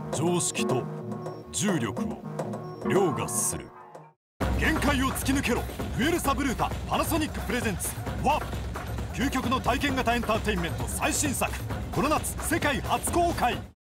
常識と重力を凌駕する。限界を突き抜けろ。フエルサブルータパナソニックプレゼンツ1。究極の体験型エンターテインメント最新作、この夏世界初公開。